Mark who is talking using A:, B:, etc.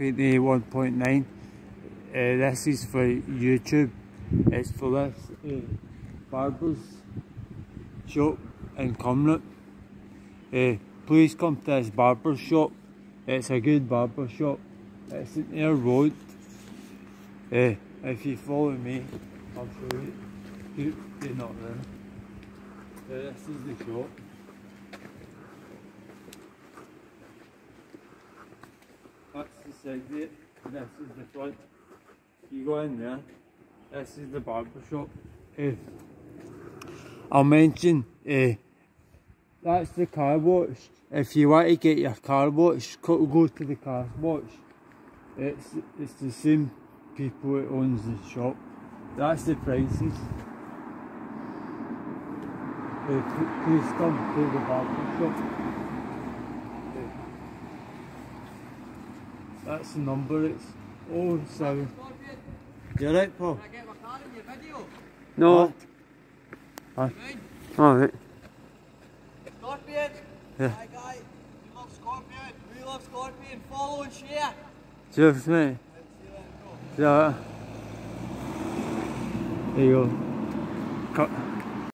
A: 1.9. This is for YouTube. It's for this barber's shop in Cumnock. Please come to this barber shop. It's a good barber shop. It's in their road. If you follow me, I'll show you. You're not there. This is the shop. That's the side there, and this is the front. You go in there, this is the barber shop. I'll mention, that's the car wash. If you want to get your car washed, go to the car wash. It's the same people that owns the shop. That's the prices. Please come to the barber shop. That's the number, it's 07. You right, Paul? Can I get my car in your video? No. Alright.
B: Scorpion!
A: Yeah.
B: Hi guys, we love Scorpion, we love Scorpion, follow and share!
A: Cheers, mate. Yeah. There you go. Cut.